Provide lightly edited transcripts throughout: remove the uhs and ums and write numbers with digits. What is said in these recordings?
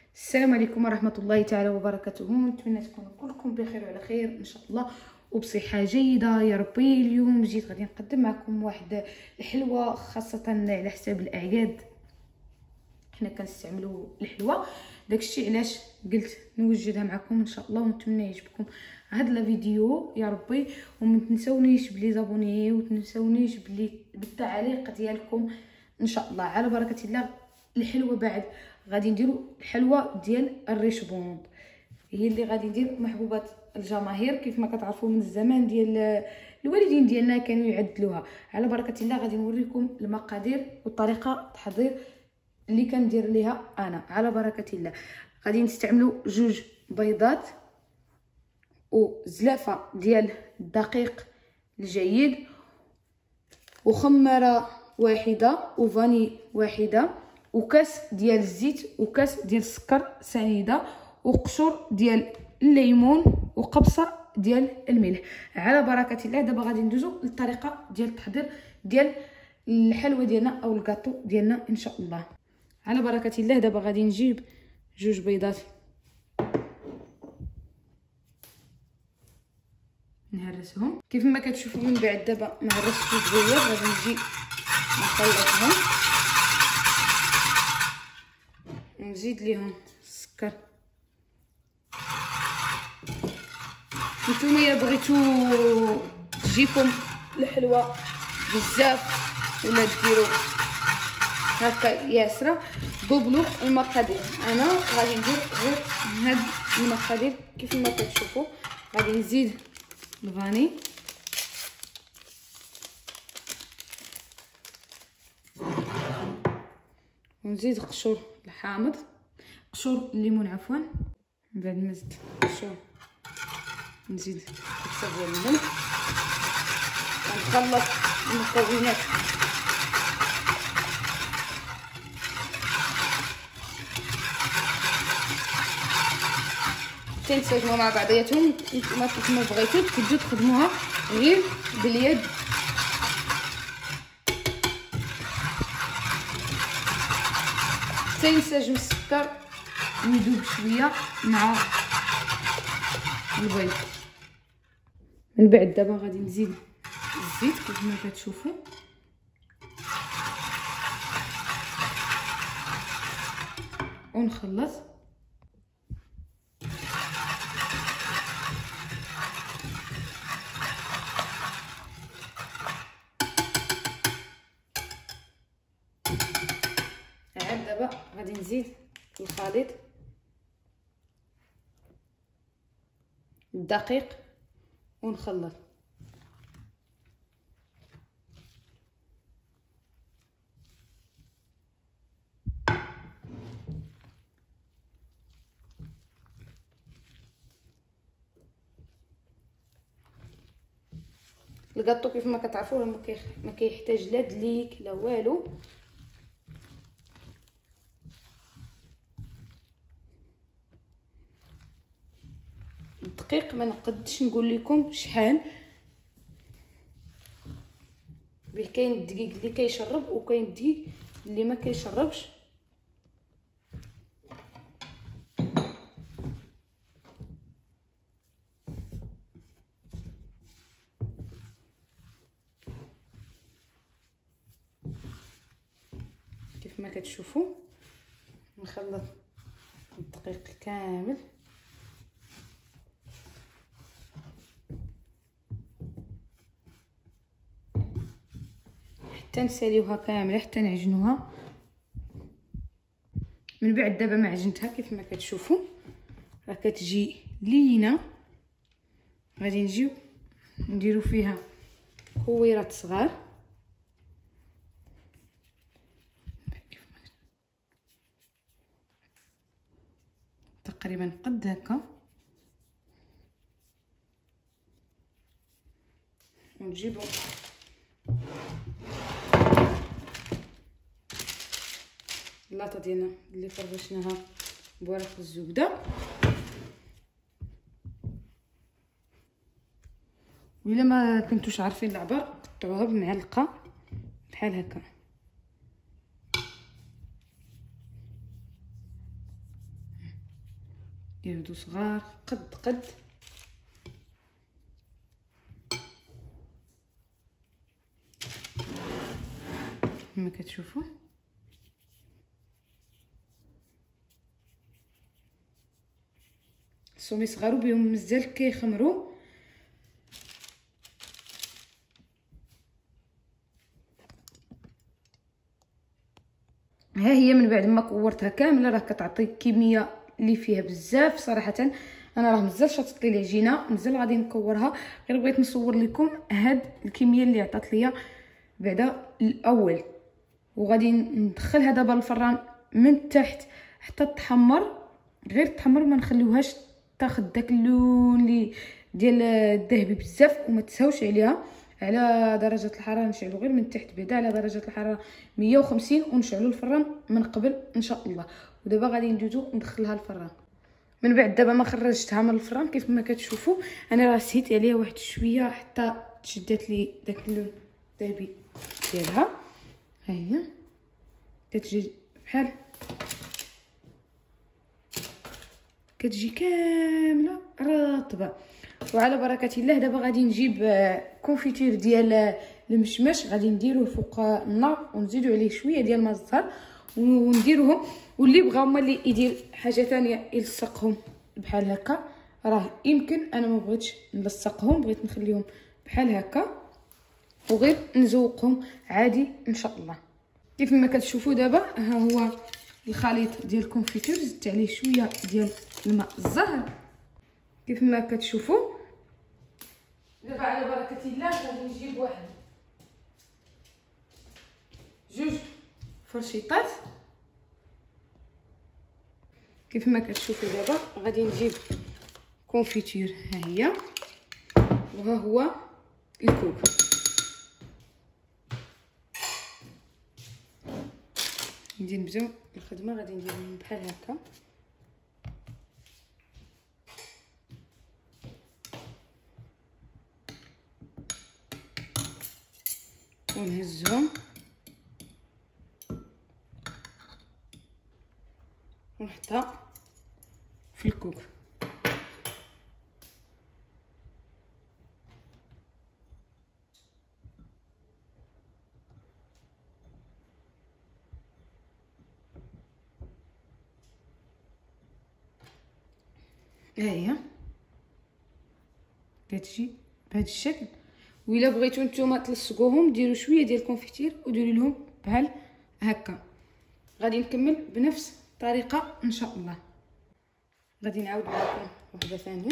السلام عليكم ورحمه الله تعالى وبركاته. نتمنى تكونوا كلكم بخير وعلى خير ان شاء الله وبصحه جيده يا ربي. اليوم جيت غادي نقدم معكم واحد الحلوه خاصه على حساب الاعياد. حنا كنستعملوا الحلوه، داكشي علاش قلت نوجدها معكم ان شاء الله، ونتمنى يعجبكم هذا الفيديو يا ربي. وما تنسونيش بلي زابوني، وتنسونيش بلي بالتعليق ديالكم ان شاء الله. على بركه الله. الحلوه بعد غادي نديروا الحلوه ديال الريشبوند، هي اللي غادي ندير محبوبات الجماهير كيف ما كتعرفوا من الزمان ديال الوالدين ديالنا كانوا يعدلوها. على بركه الله غادي نوريكم المقادير وطريقه التحضير اللي كندير ليها انا. على بركه الله غادي نستعملوا 2 بيضات وزلافه ديال الدقيق الجيد وخماره واحده وفاني واحده وكاس ديال الزيت وكاس ديال السكر سنيده وقشور ديال الليمون وقبصه ديال الملح. على بركه الله دابا غادي ندوزو للطريقه ديال التحضير ديال الحلوه ديالنا او الكاطو ديالنا ان شاء الله. على بركه الله دابا غادي نجيب 2 بيضات نهرسهم كيف ما كتشوفوا من بعد. دابا ما هرستوش بزاف، غادي نجي نخلطهم ونزيد ليهم السكر. نتوما الا بغيتو تجيكم الحلوه بزاف ولا ديروا هكا ياسره دوبلو المقادير. انا غادي ندير غير هاد المقادير كيف ما كتشوفوا. غادي نزيد الفاني ونزيد قشور الحامض، قشور الليمون عفوا. من بعد ما زدت قشور نزيد الكسه ديال الملح ونخلط المكونات تنسجموا مع بعضياتهم. نتوما كيف ما بغيتو تبداو تخدموها غير باليد. تينسجم السكر ويذوب شويه مع البيض. من بعد دابا غادي نزيد الزيت كيف ما كتشوفوا ونخلط. عاد دابا غادي نزيد الخليط الدقيق ونخلط. الكاطو كيف ما كتعرفوا ما كيحتاج لا دليك لا والو. الدقيق ما نقدش نقول لكم شحال، كاين الدقيق اللي كيشرب وكاين الدقيق اللي ما كيشربش. كيف ما كتشوفوا نخلط الدقيق كامل حتى نساليوها كامله حتى نعجنوها. من بعد دابا ما عجنتها كيف ما كتشوفوا راه كتجي لينه. غادي نجيو نديرو فيها كويرات صغار تقريبا قد هكا، ونجيبو اللاطه ديالنا اللي فرشناها بورق الزبده. وإلا ما كنتوش عارفين العبار قطعوها بمعلقه بحال هكا. يبدو صغار قد كما كتشوفوا. السومي صغار وبهم مزال كيخمروا. ها هي من بعد ما كورتها كامله راه كتعطي كميه اللي فيها بزاف صراحه. انا راه مازال شاطت لي العجينه، مازال غادي نكورها، غير بغيت نصور لكم هاد الكميه اللي عطات ليا بعدا الاول. وغادي ندخلها دابا الفران من تحت حتى تحمر، غير تحمر ما نخليوهاش تاخذ داك اللون اللي ديال الذهبي بزاف. وما تسهوش عليها على درجه الحراره، نشعلو غير من تحت بعدا على درجه الحراره 150 ونشعلو الفران من قبل ان شاء الله. ودابا غادي ندوزو ندخلها الفران. من بعد دابا ما خرجتها من الفران كيف ما كتشوفوا انا راه سهيت عليها واحد شويه حتى تشدات لي داك اللون الذهبي ديالها. ها هي كتجي بحال كتجي كامله رطبه. وعلى بركه الله دابا غادي نجيب كونفيتير ديال المشمش، غادي نديروه فوق النار ونزيدو عليه شويه ديال الماء الزهر ونديروهم. واللي بغا هما اللي يدير حاجه ثانيه يلصقهم بحال هكا راه يمكن. انا ما بغيتش نلصقهم، بغيت نخليهم بحال هكا وغير نزوقهم عادي ان شاء الله. كيف ما كتشوفوا دابا ها هو الخليط ديال الكونفيتور، زدت عليه شويه ديال الماء الزهر كيف ما كتشوفوا. دابا على بركه الله غادي نجيب واحد جوج فرشيطات كيف ما كتشوفوا. دابا غادي نجيب كونفيتور، ها هي وها هو الكوب. غادي نبداو الخدمه، غادي نديرهم بحال هكا ونهزهم ونحطها في الكوب. ها هي كتجي بهذا الشكل. وإلا بغيتو نتوما تلصقوهم ديروا شويه ديال الكونفيتير وديروا لهم بحال هكا. غادي نكمل بنفس الطريقه ان شاء الله. غادي نعاود معكم وحده ثانيه.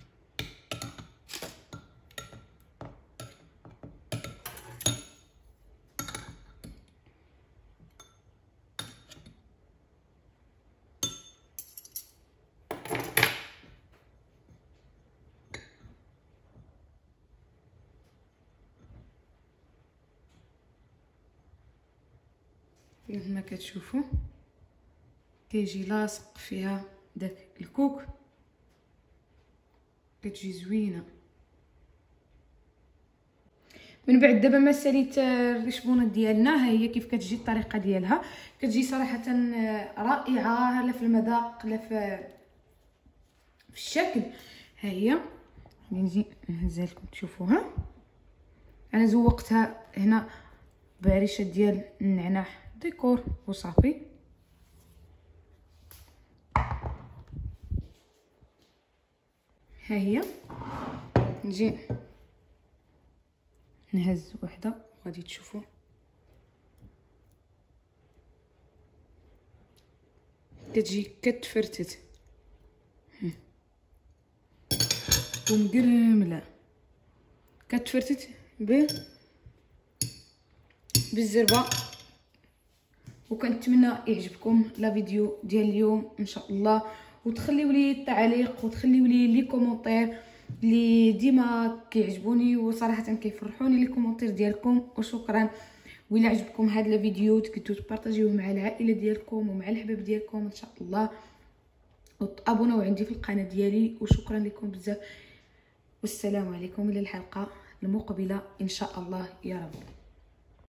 كيف ما كتشوفوا كيجي لاصق فيها داك الكوك، كتجي زوينه. من بعد دابا ما ساليت الرشبونه ديالنا، ها هي كيف كتجي الطريقه ديالها. كتجي صراحه رائعه لا في المذاق لا في الشكل. ها هي نجي نهزها لكم تشوفوها. انا زوقتها هنا بعريشه ديال النعناع ديكور وصافي. ها هي نجي نهز وحده وغادي تشوفوا كتجي كتفرتت ومقرمله، كتفرتت بالزربه. وكنتمنى يعجبكم لا فيديو ديال اليوم ان شاء الله، وتخليو لي التعليق وتخليو لي كومونتير اللي ديما كيعجبوني وصراحه كيفرحوني لي كومونتير ديالكم. وشكرا. وإلا عجبكم هذا الفيديو تقدروا تبارطاجيوه مع العائله ديالكم ومع الحباب ديالكم ان شاء الله، وتابوناو عندي في القناه ديالي. وشكرا لكم بزاف، والسلام عليكم الى الحلقه المقبله ان شاء الله يا رب.